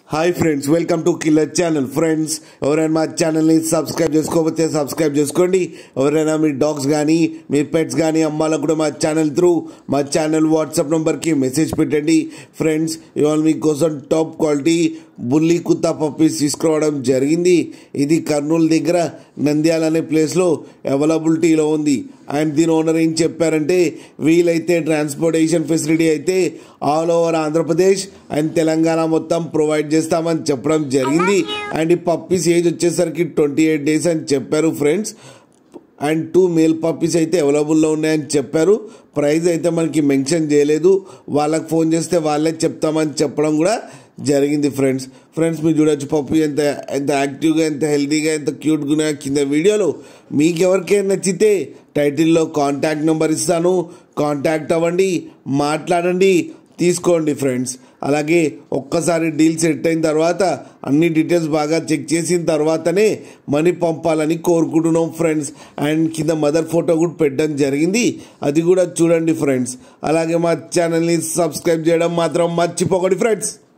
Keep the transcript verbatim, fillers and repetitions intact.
Hi friends, welcome to Killer channel. Friends, ఎవరైనా మా ఛానల్ని సబ్స్క్రైబ్ చేసుకోకపోతే సబ్స్క్రైబ్ చేసుకోండి. ఎవరైనా మీ డాగ్స్ కానీ మీ పెట్స్ కానీ అమ్మాలకు కూడా మా ఛానల్ త్రూ మా ఛానల్ వాట్సాప్ నెంబర్కి మెసేజ్ పెట్టండి. ఫ్రెండ్స్, ఇవాళ మీకోసం టాప్ క్వాలిటీ బుల్లి కుత్తా పప్పీస్ తీసుకురావడం జరిగింది. ఇది కర్నూలు దగ్గర నంద్యాల అనే ప్లేస్లో అవైలబిలిటీలో ఉంది. అండ్ దీని ఓనర్ ఏం చెప్పారంటే, వీలైతే ట్రాన్స్పోర్టేషన్ ఫెసిలిటీ అయితే all over Andhra Pradesh and Telangana మొత్తం ప్రొవైడ్ చేస్తామని చెప్పడం జరిగింది. అండ్ ఈ పప్పీస్ ఏజ్ వచ్చేసరికి ట్వంటీ ఎయిట్ డేస్ అని చెప్పారు friends. And two male puppies అయితే అవైలబుల్లో ఉన్నాయని చెప్పారు. ప్రైస్ అయితే మనకి మెన్షన్ చేయలేదు. వాళ్ళకి ఫోన్ చేస్తే వాళ్ళే చెప్తామని చెప్పడం కూడా జరిగింది ఫ్రెండ్స్. ఫ్రెండ్స్, మీరు చూడొచ్చు పప్పి ఎంత ఎంత యాక్టివ్గా, ఎంత హెల్తీగా, ఎంత క్యూట్గా ఉన్నాయో కింద వీడియోలో. మీకు ఎవరికైనా నచ్చితే టైటిల్లో కాంటాక్ట్ నెంబర్ ఇస్తాను, కాంటాక్ట్ అవ్వండి, మాట్లాడండి, తీసుకోండి ఫ్రెండ్స్. అలాగే ఒక్కసారి డీల్ సెట్ అయిన తర్వాత అన్ని డీటెయిల్స్ బాగా చెక్ చేసిన తర్వాతనే మనీ పంపాలని కోరుకుంటున్నాం ఫ్రెండ్స్. అండ్ కింద మదర్ ఫోటో కూడా పెట్టడం జరిగింది, అది కూడా చూడండి ఫ్రెండ్స్. అలాగే మా ఛానల్ని సబ్స్క్రైబ్ చేయడం మాత్రం మర్చిపోకండి ఫ్రెండ్స్.